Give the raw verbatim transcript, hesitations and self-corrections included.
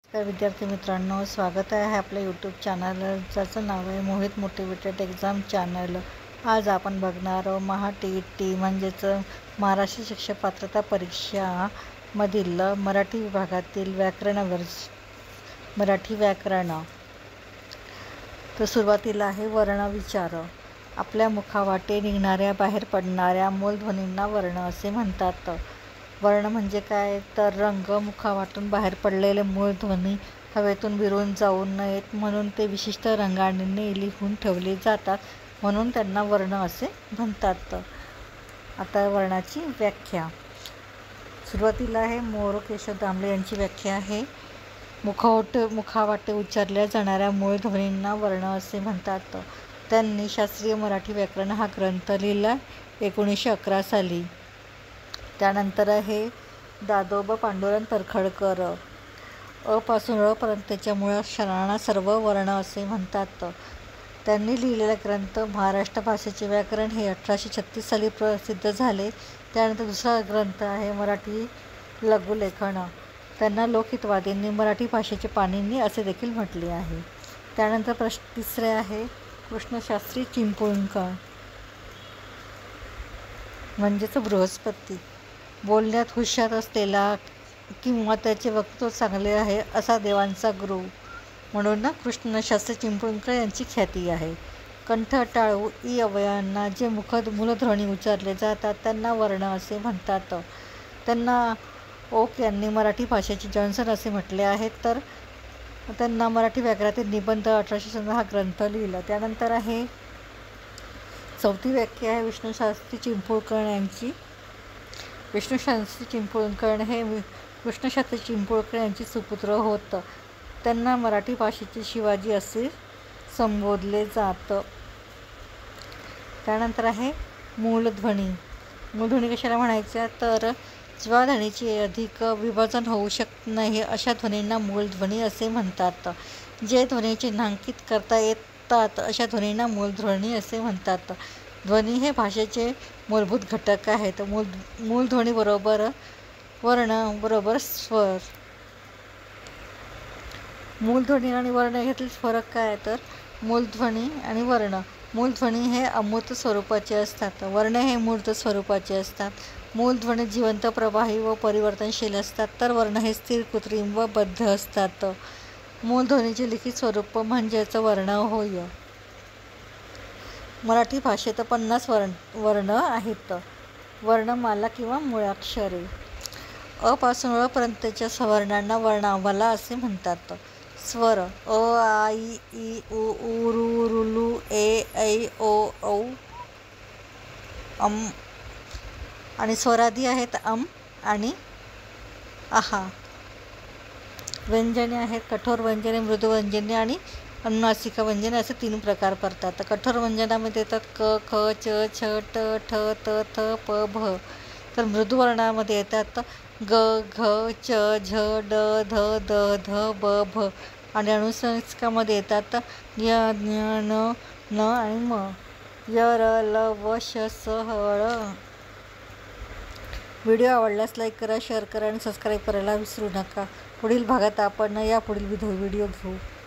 तर विद्यार्थी मित्रांनो, स्वागत आहे आपल्या यूट्यूब चॅनल ज्याचं नाव आहे मोहित मोटिवेटेड एक्झाम चॅनल। आज आपण बघणार आहोत महा टी ई टी म्हणजेच महाराष्ट्र शिक्षक पात्रता परीक्षा मधील मराठी विभागातील व्याकरणावर मराठी व्याकरण। तर सुरुवातीला आहे वर्ण विचार। आपल्या मुखावाटे निघणाऱ्या बाहेर पडणाऱ्या मूलध्वनींना वर्ण असे म्हणतात। वर्ण म्हणजे काय तर रंग, मुखावाटून बाहेर पडलेले मूळ ध्वनी हवेतून विरून जाऊ नयेत म्हणून ते विशिष्ट रंगाने लिहून ठेवले जातात, म्हणून त्यांना वर्ण असे म्हणतात। आता वर्णाची व्याख्या। सुरुवातीला आहे मोर केशव दामले यांची व्याख्या आहे। मुखावट मुखावाटे उच्चारल्या जाणाऱ्या मूळ ध्वनींना वर्ण असे म्हणतात। त्यांनी शास्त्रीय मराठी व्याकरण हा ग्रंथ लिहिला एकोणीसशे अकरा साली। त्यानंतर आहे दादोबा पांडुरंग तर्खडकर। अ पासून ळ पर्यंतच्या मुळाक्षरांना सर्व वर्ण असे म्हणतात। त्यांनी लिहिलेला ग्रंथ महाराष्ट्र भाषेचे व्याकरण हे अठराशे छत्तीस साली प्रसिद्ध झाले। त्यानंतर दुसरा ग्रंथ आहे मराठी लघुलेखन। त्यांना लोकहितवादींनी मराठी भाषेचे पाणिनी असे देखील म्हटले आहे। त्यानंतर प्रश्न तिसरे आहे कृष्णशास्त्री चिपळूणकर म्हणजेच बृहस्पती। बोलण्यात हुशार असलेला किंवा त्याचे वक्तृत्व चांगले आहे असा देवांचा गुरु म्हणून ना कृष्णशास्त्री चिपळूणकर यांची ख्याती आहे। कंठ, टाळू इ अवयवांना जे मुख मूलध्वनी उच्चारले जातात त्यांना वर्ण असे म्हणतात। त्यांना ओक यांनी मराठी भाषेचे जॉन्सन असे म्हटले आहे। तर त्यांना मराठी व्याकरणातील निबंध अठराशे सत्तर हा ग्रंथ लिहिला। त्यानंतर आहे चौथी व्याख्या आहे विष्णुशास्त्री चिपळूणकर यांची। विष्णुशास्त्री चिपळूणकर हे कृष्णशास्त्री चिपळूणकर यांचे सुपुत्र होत। त्यांना मराठी भाषेचे शिवाजी असे संबोधले जातं। त्यानंतर आहे मूलध्वनी। मूलध्वनी कशाला म्हणायच्या तर ज्या ध्वनीचे अधिक विभाजन होऊ शकत नाही अशा ध्वनींना मूलध्वनी असे म्हणतात। जे ध्वनी चिन्हांकित करता येतात अशा ध्वनींना मूलध्वनी असे म्हणतात। ध्वनी हे भाषेचे मूलभूत घटक आहेत। मूल मूलध्वनी बरोबर वर्ण बरोबर स्वर। मूलध्वनी आणि वर्ण यातील फरक काय तर मूलध्वनी आणि वर्ण, मूलध्वनी हे अमूर्त स्वरूपाचे असतात, वर्ण हे मूर्त स्वरूपाचे असतात। मूलध्वनी जिवंत, प्रवाही व परिवर्तनशील असतात, तर वर्ण हे स्थिर, कृत्रिम व बद्ध असतात। मूलध्वनीचे लिखित स्वरूप म्हणजेच वर्ण होय। मराठी भाषेत पन्नास वर्ण वर्ण आहेत। वर्णमाला किंवा मुळाक्षरे। अ पासून ळ पर्यंतच्या सवर्णांना वर्णमाला असे म्हणतात। स्वर अ, आ, इ, ई, उ, ऊ, ऋ, ॠ, ए, ऐ, ओ, औ, अम आणि स्वरादी आहेत अम आणि आहा। व्यंजने आहेत कठोर व्यंजने, मृदू व्यंजने आणि अनुनासिक व्यंजने असे तीन प्रकार पडतात। कठोर व्यंजनामध्ये येतात क, ख, च, छ, ट, ठ, त, थ, प, भ। तर मृदू वर्णामध्ये येतात ग, घ, च, झ, ड, ध, द, ध, ब, भ आणि अनुनासिकामध्ये येतात य, ञ, न, न आणि म। य, र, ल, व, श, स, ह, ळ। व्हिडिओ आवडल्यास लाईक करा, शेअर करा आणि सबस्क्राईब करायला विसरू नका। पुढील भागात आपण या पुढील व्हिडिओ घेऊ।